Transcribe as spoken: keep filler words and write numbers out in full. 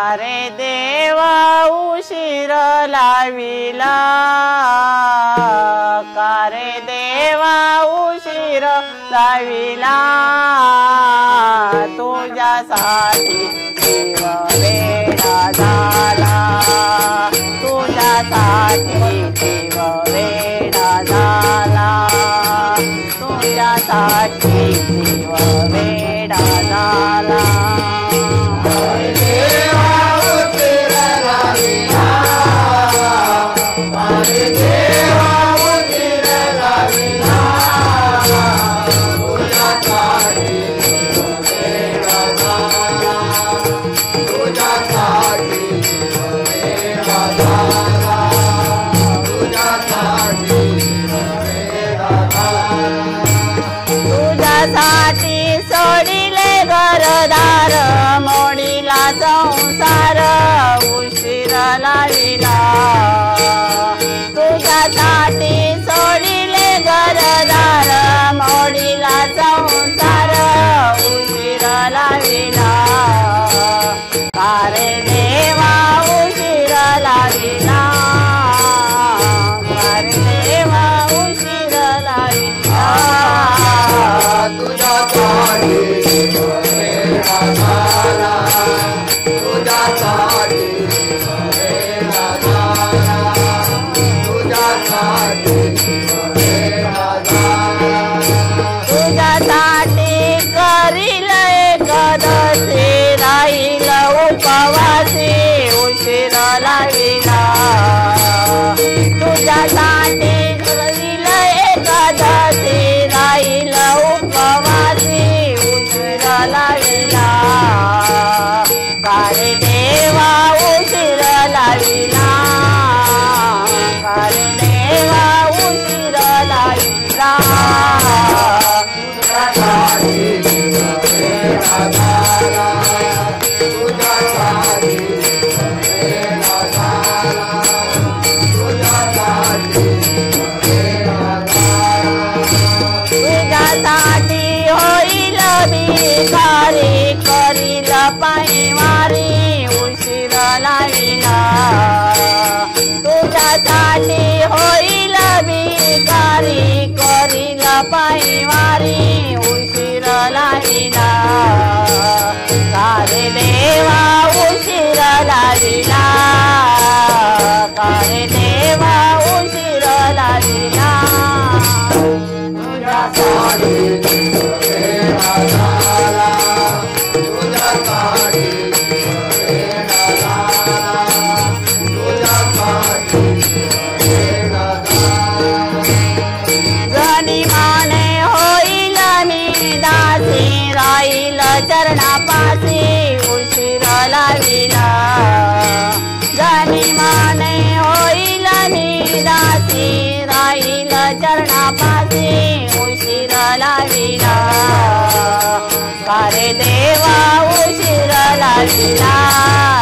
कारे देवा उशीर लाविला, कारे देवा उशीर लाविला, तुझ्यासाठी जीव वेडा झाला, तुझ्यासाठी जीव वेडा झाला, तुझ्यासाठी जीव वेडा झाला. तुझ्यासाठी सोडिले घरदार, मोडीला संसार उशीर लाविला, तुझ्यासाठी सोडिले घरदार, मोडीला संसार उशीर लाविला, कारे देवा उशीर लाविला, कारे देवा उशीर लाविला, तुझ्यासाठी जीव वेडा झाला, तुझ्यासाठी जीव वेडा झाला, तुझ्यासाठी जीव वेडा झाला, तुझ्यासाठी करील एकादशी, राहील उपवासी उशीर लाविला, तुझ्यासाठी करील एकादशी, राहील उपवासी उशीर लाविला, कारे देवा उशीर लाविला, कारे देवा उशीर लाविला, तुझ्यासाठी जीव वेडा झाला, तुझ्यासाठी जीव वेडा झाला, तुझ्यासाठी जीव वेडा झाला, तुझ्यासाठी होईल भिकारी, करील पायवारी उशीर लाविला, तुझ्यासाठी होईल भिकारी, करील पायवारी उशीर लाविला, कारे देवा उशीर लाविला, कारे देवा उशीर लाविला, तुझ्यासाठी जीव वेडा झाला, तुझ्यासाठी जीव वेडा झाला, तुझ्यासाठी जीव वेडा झाला, जनी माने होईल मी दासी, राहील चरणापासी उशीर लाविला, जनी माने होईल मी दासी, राहील चरणापासी उशीर लाविला, कारे देवा उशीर लाविला.